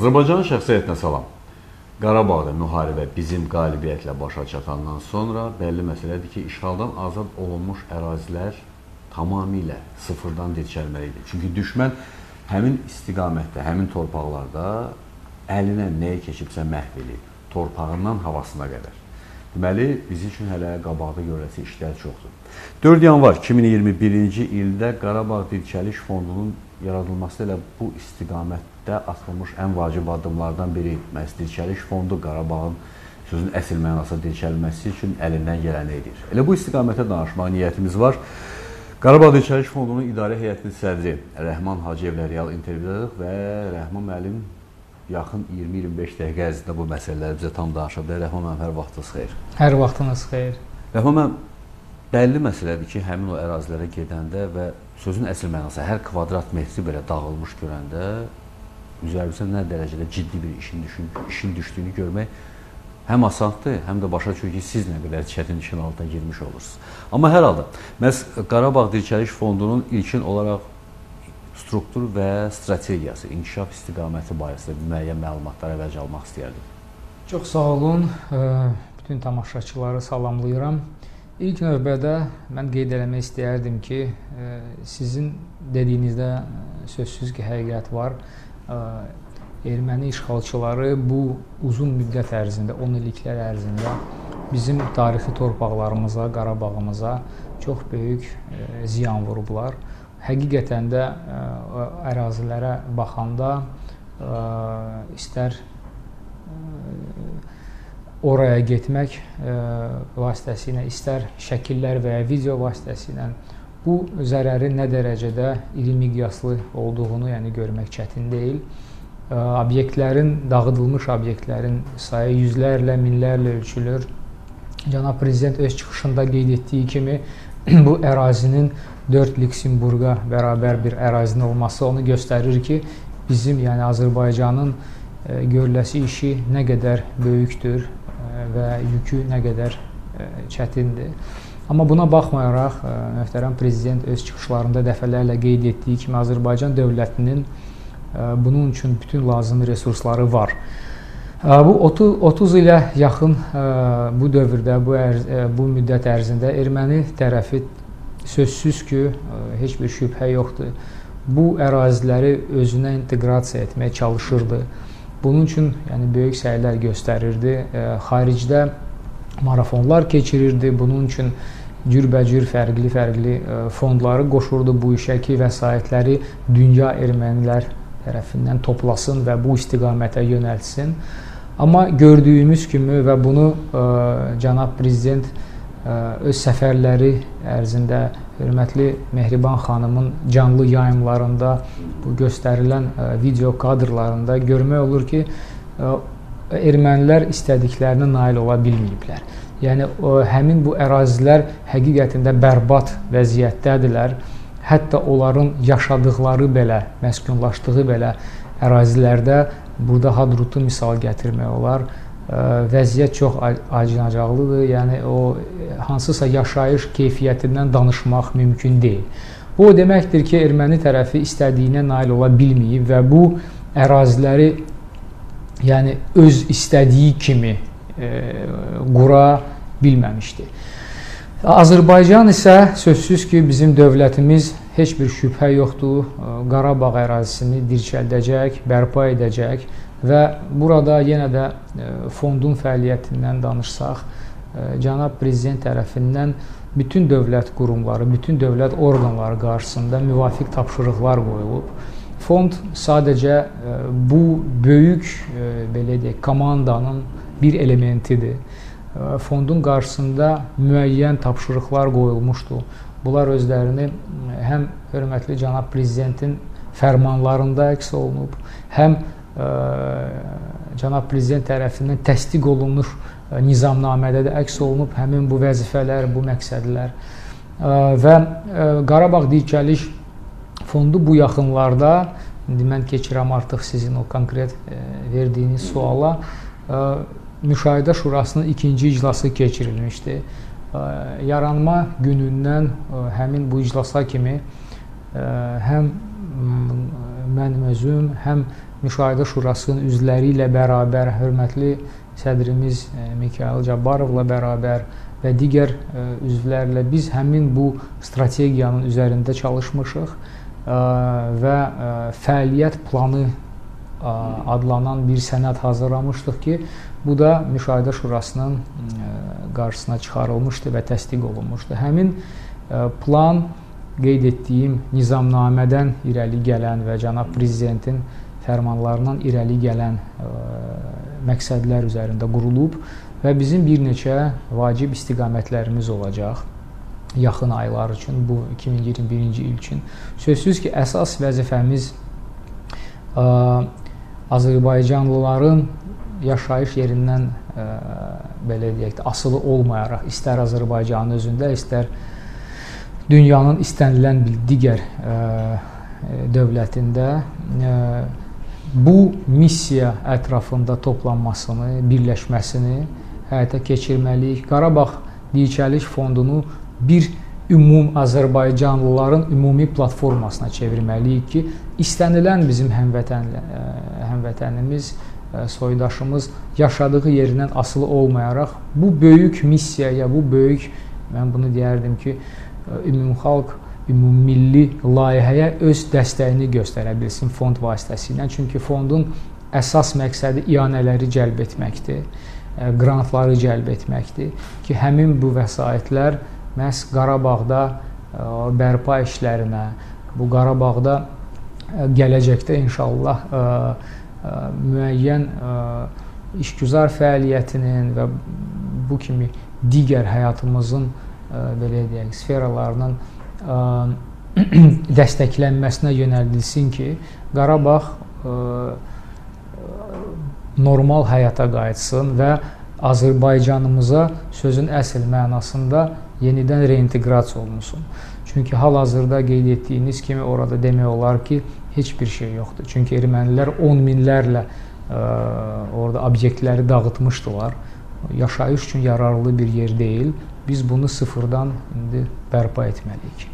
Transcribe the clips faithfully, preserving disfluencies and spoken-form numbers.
Azərbaycanın şəxsiyyətinə salam. Qarabağda müharibə bizim qalibiyyətlə başa çatandan sonra bəlli məsələdir ki, işğaldan azad olunmuş ərazilər tamamilə sıfırdan dirçəlməlidir. Çünki düşmən həmin istiqamətdə, həmin torpaqlarda əlinə nəyə keçibsə məhv edib, torpağından havasına qədər. Deməli, biz üçün hələ qabaqda görəsi işlər çoxdur. dörd yanvar iki min iyirmi birinci ildə Qarabağ Dirçəliş Fondunun yaradılması ilə bu istiqamətdə atılmış ən vacib addımlardan biri məhz Dirçəliş Fondu Qarabağın sözün əsl mənasında dirçəlməsi üçün əlindən gələni edir. Elə bu istiqamətə danışmaq niyyətimiz var. Qarabağ Dirçəliş Fondunun idarə heyətinin sədri Rəhman Hacıyevlə real intervyudayıq və Rəhman müəllim yaxın iyirmi iyirmi beş dəqiqə ərzində bu məsələləri bizə tam danışa bilər. Rəhman müəllim, hər vaxtınız xeyir. Hər vaxtınız xeyir. Rəhman müəllim, bəlli məsələdir ki, həmin o ərazilərə gedəndə və sözün əsl mənası hər kvadrat metri belə dağılmış görəndə üzərimizə nə dərəcədə ciddi bir işin, düşün, işin düşdüyünü görmək həm asandır, həm də başa düşür ki, siz nə qədər çətin işin altına girmiş olursunuz. Amma hər halda, məhz Qarabağ Dirçəliş Fondunun ilkin olaraq struktur və strategiyası, inkişaf istiqaməti barəsində müəyyən məlumatlar əvvəlcə almaq istəyərdim. Çox sağ olun, bütün tamaşaçıları salamlayıram. İlk növbədə mən qeyd eləmək istəyərdim ki, sizin dediyinizdə sözsüz ki, həqiqət var. Erməni işğalçıları bu uzun müddət ərzində, on illiklər ərzində bizim tarixi torpaqlarımıza, Qarabağımıza çox böyük ziyan vurublar. Həqiqətən də ərazilərə baxanda istər oraya getmək vasitəsilə, istər şəkillər və ya video vasitəsilə bu zərərin nə dərəcədə iri miqyaslı olduğunu yəni görmək çətin deyil. Obyektlərin, dağıdılmış obyektlərin sayı yüzlərlə, minlərlə ölçülür. Cənab Prezident öz çıxışında qeyd etdiyi kimi bu ərazinin dörd Lüksemburqa bərabər bir ərazinin olması onu göstərir ki, bizim yəni Azərbaycanın görüləsi işi nə qədər böyükdür və yükü nə qədər çətindir. Amma buna baxmayaraq, möhtərəm Prezident öz çıxışlarında dəfələrlə qeyd etdiyi kimi Azərbaycan dövlətinin bunun üçün bütün lazımi resursları var. Bu otuz ilə yaxın bu dövrdə, bu, bu müddət ərzində erməni tərəfi sözsüz ki, heç bir şübhə yoxdur, bu əraziləri özünə inteqrasiya etməyə çalışırdı. Bunun üçün yəni, böyük səylər göstərirdi. Xaricdə marafonlar keçirirdi. Bunun üçün cürbəcür fərqli-fərqli fondları qoşurdu bu işə ki, vəsaitləri dünya ermənilər tərəfindən toplasın və bu istiqamətə yönəltsin. Amma gördüyümüz kimi və bunu ə, Cənab Prezident ə, öz səfərləri ərzində hörmətli Mehriban xanımın canlı yayımlarında bu göstərilən ə, video kadrlarında görmək olur ki, ə, ermənilər istədiklərinə nail ola bilməyiblər. Yəni ə, həmin bu ərazilər həqiqətində bərbad vəziyyətdədirlər. Hətta onların yaşadıqları belə, məskunlaşdığı belə ərazilərdə burada Hadrutu misal gətirmək olar. Vəziyyət çox acınacaqlıdır. Yəni o hansısa yaşayış keyfiyyətindən danışmaq mümkün deyil. Bu o deməkdir ki, erməni tərəfi istədiyinə nail ola bilməyib və bu əraziləri yəni öz istədiyi kimi e, qura bilməmişdir. Azərbaycan isə sözsüz ki, bizim dövlətimiz heç bir şübhə yoxdur, Qarabağ ərazisini dirçəldəcək, bərpa edəcək və burada yenə də fondun fəaliyyətindən danışsaq, Cənab Prezident tərəfindən bütün dövlət qurumları, bütün dövlət orqanları qarşısında müvafiq tapşırıqlar qoyulub. Fond sadəcə bu böyük belə deyək, komandanın bir elementidir. Fondun qarşısında müəyyən tapşırıqlar qoyulmuşdu. Bunlar özlərini həm hörmətli Cənab Prezidentin fərmanlarında əks olunub, həm ə, Cənab Prezident tərəfindən təsdiq olunmuş ə, nizamnamədə də əks olunub həmin bu vəzifələr, bu məqsədlər. Ə, və ə, Qarabağ Dirçəliş Fondu bu yaxınlarda, indi mən keçirəm artıq sizin o konkret ə, verdiyiniz suala, ə, Müşahidə Şurasının ikinci iclası keçirilmişdi. Yaranma günündən həmin bu iclasa kimi həm mənim özüm, həm Müşahidə Şurasının üzvləri ilə bərabər, hörmətli sədrimiz Mikayıl Cabbarovla bərabər və digər üzvlərlə biz həmin bu strategiyanın üzərində çalışmışıq və fəaliyyət planı adlanan bir sənəd hazırlamışdıq ki, bu da Müşahidə Şurasının qarşısına çıxarılmışdı və təsdiq olunmuşdu. Həmin plan qeyd etdiyim nizamnamədən irəli gələn və cənab prezidentin fərmanlarından irəli gələn məqsədlər üzərində qurulub və bizim bir neçə vacib istiqamətlərimiz olacaq yaxın aylar üçün, bu iki min iyirmi birinci il üçün. Sözsüz ki, əsas vəzifəmiz Azərbaycanlıların yaşayış yerindən belə deyək də, asılı olmayaraq, istər Azərbaycanın özündə, istər dünyanın istənilən bir digər dövlətində bu missiya ətrafında toplanmasını, birləşməsini həyata keçirməliyik. Qarabağ Dirçəliş Fondunu bir ümum Azərbaycanlıların ümumi platformasına çevirməliyik ki, istənilən bizim həmvətən, həmvətənimiz, soydaşımız yaşadığı yerindən asılı olmayaraq bu böyük missiyaya, bu böyük, mən bunu deyərdim ki, ümumxalq, ümummilli layihəyə öz dəstəyini göstərə bilsin fond vasitəsilə. Çünki fondun əsas məqsədi ianələri cəlb etməkdir, qrantları cəlb etməkdir ki, həmin bu vəsaitlər məhz Qarabağda bərpa işlərinə, bu Qarabağda gələcəkdə inşallah müəyyən işgüzar fəaliyyətinin və bu kimi digər həyatımızın belə deyək, sferalarının dəstəklənməsinə yönəldilsin ki, Qarabağ normal həyata qayıtsın və Azərbaycanımıza sözün əsl mənasında yenidən reinteqrasiya olunsun. Çünki hal-hazırda qeyd etdiyiniz kimi orada demək olar ki, heç bir şey yoxdur. Çünki ermənilər on minlərlə orada obyektləri dağıtmışdılar. Yaşayış üçün yararlı bir yer deyil. Biz bunu sıfırdan indi bərpa etməliyik.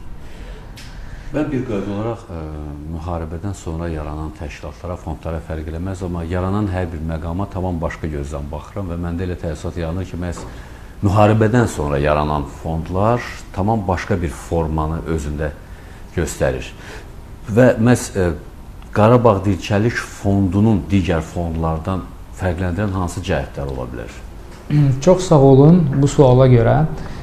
Mən bir qayd olaraq ə, müharibədən sonra yaranan təşkilatlara, fondlara fərq eləməz, amma yaranan hər bir məqama tamam başqa gözdən baxıram və məndə elə təəssürat yaranır ki, məhz müharibədən sonra yaranan fondlar tamam başqa bir formanı özündə göstərir. Və məhz ə, Qarabağ Dirçəliş Fondunun digər fondlardan fərqləndirən hansı cəhətlər ola bilər? Çox sağ olun bu suala görə.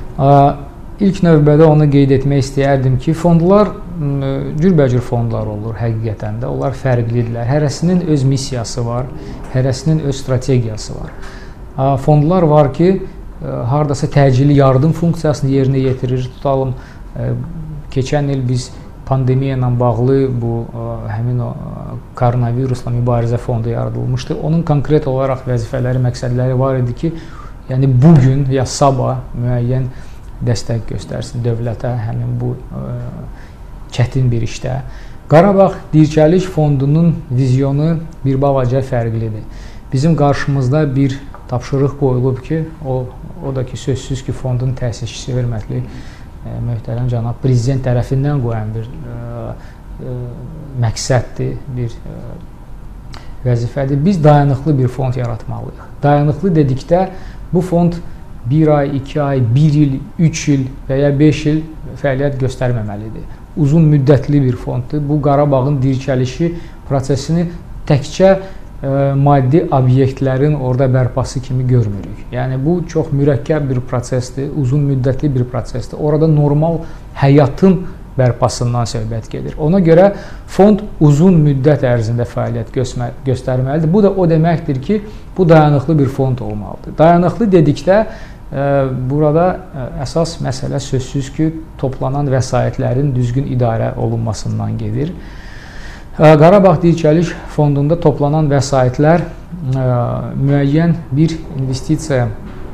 İlk növbədə onu qeyd etmək istəyərdim ki, fondlar cürbəcür fondlar olur həqiqətən də. Onlar fərqlidirlər. Hərəsinin öz missiyası var, hərəsinin öz strategiyası var. Fondlar var ki, hardasa təcili yardım funksiyasını yerinə yetirir. Tutalım, keçən il biz pandemiya ilə bağlı bu həmin o koronavirusla mübarizə fondu yaradılmışdı. Onun konkret olaraq vəzifələri, məqsədləri var idi ki, yəni bugün ya sabah müəyyən dəstək göstərsin dövlətə həmin bu ə, çətin bir işdə. Qarabağ Dirçəliş Fondunun vizyonu bir balaca fərqlidir. Bizim qarşımızda bir tapşırıq qoyulub ki, o, o da ki, sözsüz ki, fondun təsisçisi hörmətli ə, möhtərəm cənab prezident tərəfindən qoyan bir ə, ə, məqsəddir, bir ə, vəzifədir. Biz dayanıqlı bir fond yaratmalıyıq. Dayanıqlı dedikdə bu fond bir ay, iki ay, bir il, üç il və ya beş il fəaliyyət göstərməməlidir. Uzun müddətli bir fonddur. Bu, Qarabağın dirçəlişi prosesini təkcə ə, maddi obyektlərin orada bərpası kimi görmürük. Yəni, bu çox mürəkkəb bir prosesdir, uzun müddətli bir prosesdir. Orada normal həyatın bərpasından söhbət gedir. Ona görə fond uzun müddət ərzində fəaliyyət göstərməlidir. Bu da o deməkdir ki, bu dayanıqlı bir fond olmalıdır. Dayanıqlı dedikdə burada əsas məsələ sözsüz ki, toplanan vəsaitlərin düzgün idarə olunmasından gedir. Qarabağ Dirçəliş Fondunda toplanan vəsaitlər müəyyən bir investisiya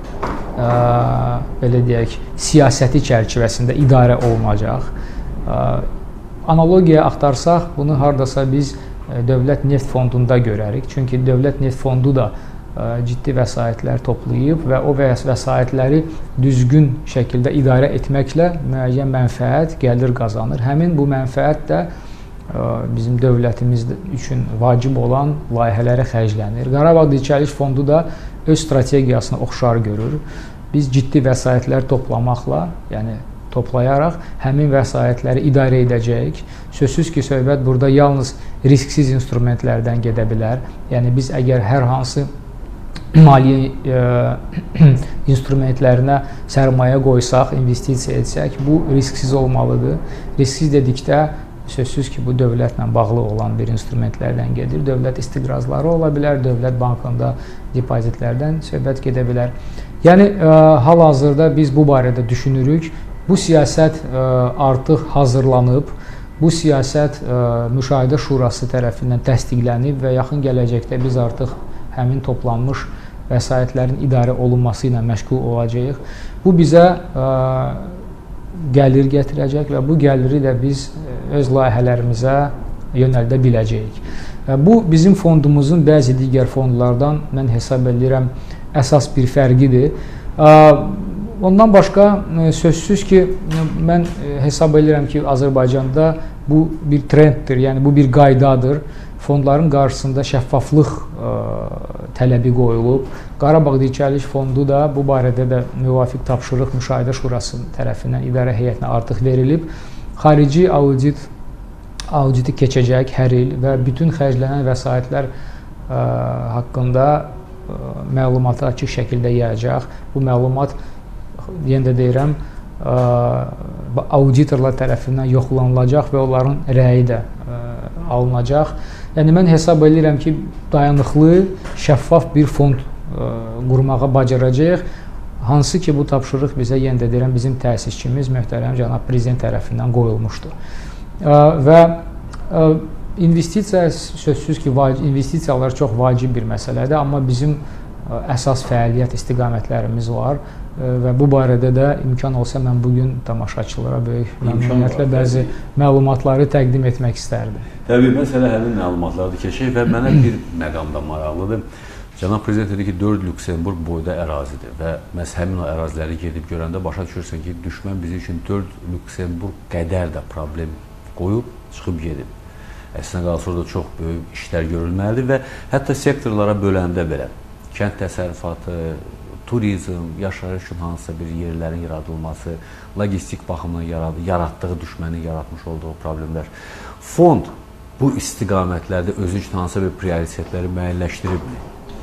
belə deyək, siyasəti çərçivəsində idarə olunacaq. Analogiya axtarsaq, bunu hardasa biz Dövlət Neft Fondunda görərik. Çünki Dövlət Neft Fondu da ciddi vəsaitlər toplayıb və o vəsaitləri düzgün şəkildə idarə etməklə müəyyən mənfəət, gəlir qazanır. Həmin bu mənfəət də bizim dövlətimiz üçün vacib olan layihələrə xərclənir. Qarabağ Dirçəliş Fondu da öz strategiyasını oxşar görür. Biz ciddi vəsaitlər toplamaqla, yəni toplayaraq həmin vəsaitləri idarə edəcəyik. Sözsüz ki, söhbət burada yalnız risksiz instrumentlərdən gedə bilər. Yəni biz əgər hər hansı maliyyə e, instrumentlərinə sərmayə qoysaq, investisiya etsək, bu risksiz olmalıdır. Risksiz dedikdə sözsüz ki, bu dövlətlə bağlı olan bir instrumentlərdən gedir. Dövlət istiqrazları ola bilər, dövlət bankında depozitlərdən söhbət gedə bilər. Yəni, e, hal-hazırda biz bu barədə düşünürük. Bu siyasət e, artıq hazırlanıb, bu siyasət e, Müşahidə Şurası tərəfindən təsdiqlənib və yaxın gələcəkdə biz artıq həmin toplanmış vəsaitlərin idarə olunması ilə məşğul olacağıq. Bu bizə e, gəlir gətirəcək və bu gəliri də biz öz layihələrimizə yönəldə biləcəyik. Bu, bizim fondumuzun bəzi digər fondlardan mən hesab edirəm əsas bir fərqidir. Ondan başqa sözsüz ki, mən hesab edirəm ki, Azərbaycanda bu bir trenddir, yəni bu bir qaydadır. Fondların qarşısında şəffaflıq ə, tələbi qoyulub. Qarabağ Dirçəliş Fondu da bu barədə də müvafiq tapşırıq Müşahidə Şurası tərəfindən idarə heyətinə artıq verilib. Xarici audit auditi keçəcək hər il və bütün xərclənən vəsaitlər ə, haqqında ə, məlumatı açıq şəkildə yayacaq. Bu məlumat, yenə də deyirəm, ə, auditorlar tərəfindən yoxlanılacaq və onların rəyi də ə, alınacaq. Yəni, mən hesab edirəm ki, dayanıqlı, şəffaf bir fond ə, qurmağa bacaracaq. Hansı ki, bu tapşırıq bizə, yenə də deyirəm, bizim təsisçimiz mühtərəm cənab prezident tərəfindən qoyulmuşdur. Ə, və ə, investisiya, sözsüz ki, investisiyalar çox vacib bir məsələdir, amma bizim ə, əsas fəaliyyət istiqamətlərimiz var. Və bu barədə də imkan olsa mən bugün tamaşaçılara böyük məmnuniyyətlə bəzi məlumatları təqdim etmək istərdim. Təbii, məsələ həmin məlumatlardır keçək və mənə bir məqamda maraqlıdır. Cənab Prezident dedi ki, dörd Lüksemburg boyda ərazidir və məhz həmin o əraziləri gedib görəndə başa düşürsən ki, düşmən bizim üçün dörd Lüksemburg qədər də problem qoyub, çıxıb gedib. Əslində qalsa orada çox böyük işlər görülməlidir və hətta sektorlara böləndə belə, kənd təsərrüfatı, turizm, yaşayış üçün hansısa bir yerlərin yaradılması, logistik baxımdan yaratdığı, düşmənin yaratmış olduğu problemlər. Fond bu istiqamətlərdə özü üçün hansısa bir prioritetləri müəyyənləşdiribmi?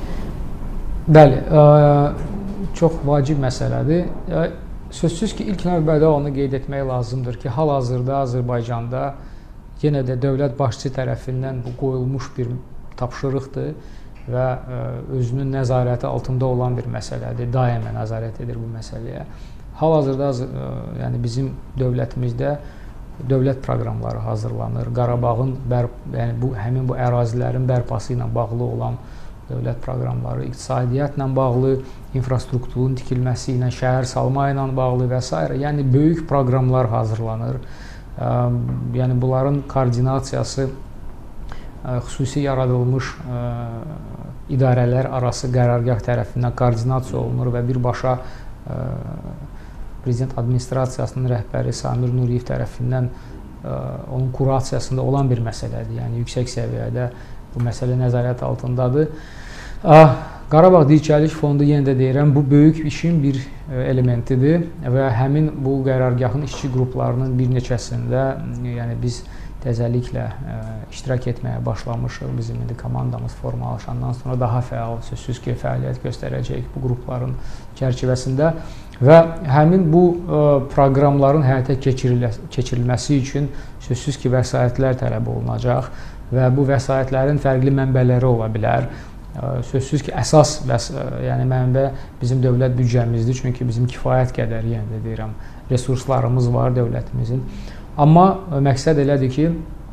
Bəli, ə, çox vacib məsələdir. Sözsüz ki, ilk növbədə onu qeyd etmək lazımdır ki, hal-hazırda Azərbaycanda yenə də dövlət başçısı tərəfindən bu qoyulmuş bir tapşırıqdır və özünün nəzarəti altında olan bir məsələdir, daimə nəzarət edir bu məsələyə. Hal-hazırda yəni bizim dövlətimizdə dövlət proqramları hazırlanır. Qarabağın bər, yəni bu həmin bu ərazilərin bərpası ilə bağlı olan dövlət proqramları, iqtisadiyyatla bağlı, infrastrukturun tikilməsi ilə, şəhər salma ilə bağlı və s. Yəni böyük proqramlar hazırlanır. Yəni bunların koordinasiyası xüsusi yaradılmış ə, idarələr arası qərargah tərəfindən koordinasiya olunur və birbaşa ə, Prezident Administrasiyasının rəhbəri Samir Nuriyev tərəfindən ə, onun kurasiyasında olan bir məsələdir. Yəni yüksək səviyyədə bu məsələ nəzarət altındadır. Ə, Qarabağ Dirçəliş Fondu, yenə də deyirəm, bu böyük işin bir elementidir və həmin bu qərargahın işçi qruplarının bir neçəsində yəni biz təzəliklə ə, iştirak etməyə başlamışıq. Bizim indi komandamız formalaşandan sonra daha fəal, sözsüz ki, fəaliyyət göstərəcək bu qrupların çərçivəsində və həmin bu ə, proqramların həyata keçirilməsi üçün sözsüz ki, vəsaitlər tələb olunacaq və bu vəsaitlərin fərqli mənbələri ola bilər. Ə, sözsüz ki, əsas bəs, ə, yəni mənbə bizim dövlət büdcəmizdir, çünki bizim kifayət qədər, yenə də deyirəm, resurslarımız var dövlətimizin. Amma məqsəd elədir ki,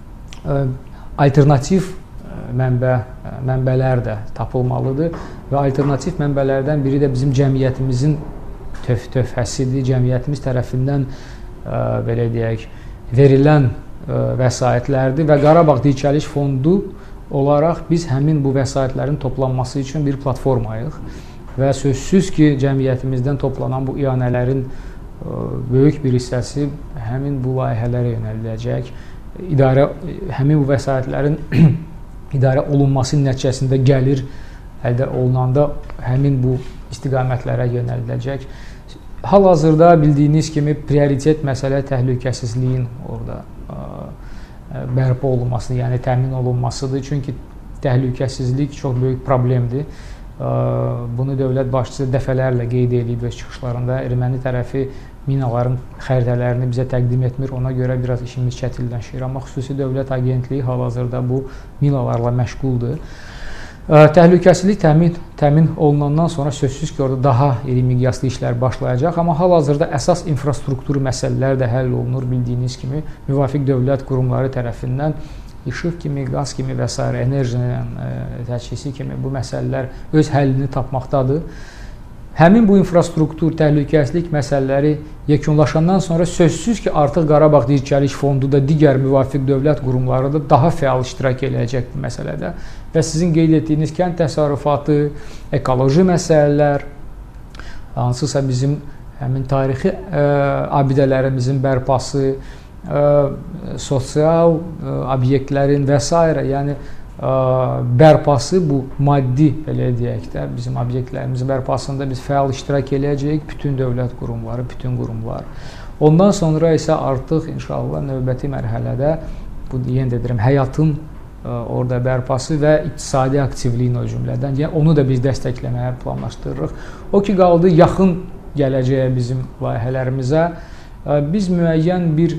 alternativ mənbə, mənbələr də tapılmalıdır və alternativ mənbələrdən biri də bizim cəmiyyətimizin töv tövhəsidir. Cəmiyyətimiz tərəfindən belə deyək, verilən vəsaitlərdir və Qarabağ Dirçəliş Fondu olaraq biz həmin bu vəsaitlərin toplanması üçün bir platformayıq və sözsüz ki, cəmiyyətimizdən toplanan bu iyanələrin böyük bir hissəsi həmin bu layihələrə yönəliləcək. idarə həmin bu vəsaitlərin idarə olunması nəticəsində gəlir əldə olunanda həmin bu istiqamətlərə yönəldiləcək. Hal-hazırda bildiyiniz kimi prioritet məsələ təhlükəsizliyin orada bərpa olunması, yəni təmin olunmasıdır. Çünki təhlükəsizlik çox böyük problemdir. Bunu dövlət başçısı dəfələrlə qeyd edib öz çıxışlarında. Erməni tərəfi minaların xəritələrini bizə təqdim etmir. Ona görə biraz işimiz çətinləşir. Amma xüsusi dövlət agentliyi hal-hazırda bu minalarla məşğuldur. Təhlükəsizlik təmin, təmin olunandan sonra sözsüz ki, orada daha iri miqyaslı işlər başlayacaq. Amma hal-hazırda əsas infrastruktur məsələləri də həll olunur. Bildiyiniz kimi, müvafiq dövlət qurumları tərəfindən işıq kimi, qaz kimi və s. enerjinin təchizatı kimi bu məsələlər öz həllini tapmaqdadır. Həmin bu infrastruktur, təhlükəsizlik məsələləri yekunlaşandan sonra sözsüz ki, artıq Qarabağ Dirçəliş Fondu da digər müvafiq dövlət qurumları da daha fəal iştirak edəcək bu məsələdə. Və sizin qeyd etdiyiniz kənd təsərrüfatı, ekoloji məsələlər, hansısa bizim həmin tarixi ə, abidələrimizin bərpası, ə, sosial ə, obyektlərin və s. yəni bərpası, bu maddi belə deyək də, bizim obyektlərimizin bərpasında biz fəal iştirak edəcəyik, bütün dövlət qurumları, bütün qurumlar. Ondan sonra isə artıq inşallah növbəti mərhələdə bu yenə də deyirəm, həyatın ə, orada bərpası və iqtisadi aktivliyin o cümlədən, yəni onu da biz dəstəkləməyə planlaşdırırıq. O ki qaldı yaxın gələcəyə bizim layihələrimizə, ə, biz müəyyən bir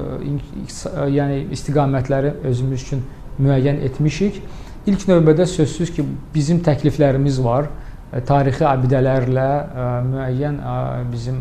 ə, yəni istiqamətləri özümüz üçün müəyyən etmişik. İlk növbədə sözsüz ki, bizim təkliflərimiz var. Tarixi abidələrlə, müəyyən bizim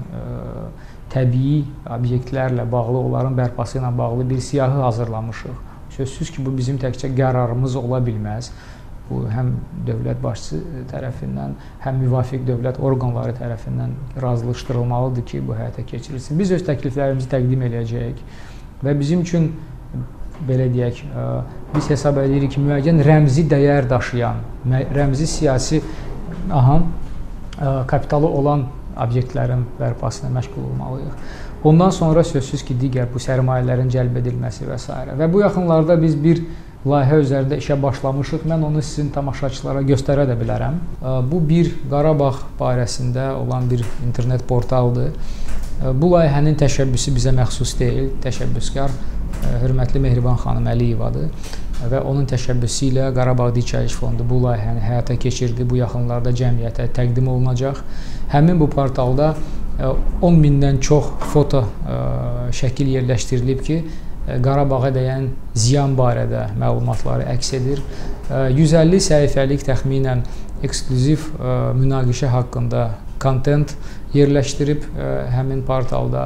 təbii obyektlərlə bağlı, onların bərpası ilə bağlı bir siyahı hazırlamışıq. Sözsüz ki, bu bizim təkcə qərarımız ola bilməz. Bu həm dövlət başçısı tərəfindən, həm müvafiq dövlət orqanları tərəfindən razılaşdırılmalıdır ki, bu həyata keçirilsin. Biz öz təkliflərimizi təqdim edəcəyik və bizim üçün belə deyək, biz hesab edirik ki, müəyyən rəmzi dəyər daşıyan, rəmzi siyasi aha, kapitalı olan obyektlərin bərpasına məşğul olmalıyıq. Ondan sonra sözsüz ki, digər bu sərmayələrin cəlb edilməsi və s. Və bu yaxınlarda biz bir layihə üzərində işə başlamışıq. Mən onu sizin tamaşaçılara göstərə də bilərəm. Bu bir Qarabağ barəsində olan bir internet portaldır. Bu layihənin təşəbbüsü bizə məxsus deyil, təşəbbüskar hörmətli Mehriban xanım Əliyevadır və onun təşəbbüsü ilə Qarabağ Dirçəliş Fondu bu layihəni həyata keçirdi. Bu yaxınlarda cəmiyyətə təqdim olunacaq. Həmin bu portalda on mindən çox foto şəkil yerləşdirilib ki, Qarabağa dəyən ziyan barədə məlumatları əks edir. yüz əlli səhifəlik təxminən eksklüziv münaqişə haqqında kontent yerləşdirib həmin portalda.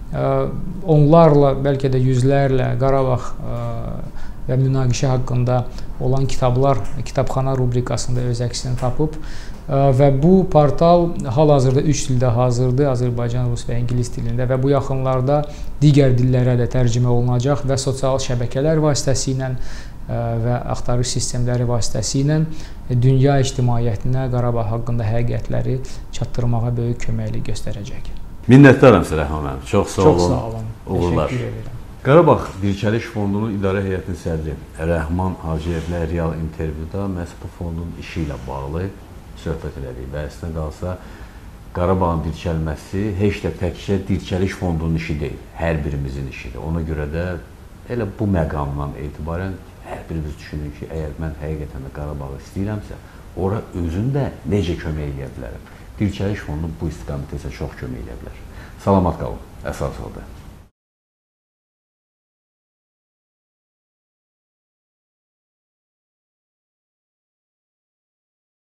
Onlarla, bəlkə də yüzlərlə Qarabağ və münaqişə haqqında olan kitablar kitabxana rubrikasında öz əksini tapıb və bu portal hal-hazırda üç dildə hazırdır, Azərbaycan, rus və ingilis dilində və bu yaxınlarda digər dillərə də tərcümə olunacaq və sosial şəbəkələr vasitəsilə və axtarış sistemləri vasitəsilə dünya ictimaiyyətinə Qarabağ haqqında həqiqətləri çatdırmağa böyük köməklik göstərəcək. Minnətdaram sizə Rəhman müəllim. Çox sağ olun. Çox sağ olun. Uğurlar. Qarabağ Dirçəliş Fondunun idarə heyətinin sədri Rəhman Hacıyevlə real intervyuda məhz bu fondun işi ilə bağlı söhbət elədik və əslində qalsa Qarabağın dirçəlməsi heç də təkcə Dirçəliş Fondunun işi deyil, hər birimizin işidir. Ona görə də elə bu məqamdan etibarən hər birimiz düşünür ki, əgər mən həqiqətən də Qarabağı istəyirəmsə, ora özün də necə kömək edə bilərəm. Dirçəliş Fondu bu istiqamətə isə çox kömək edə bilər. Salamat qalın, əsas oldu.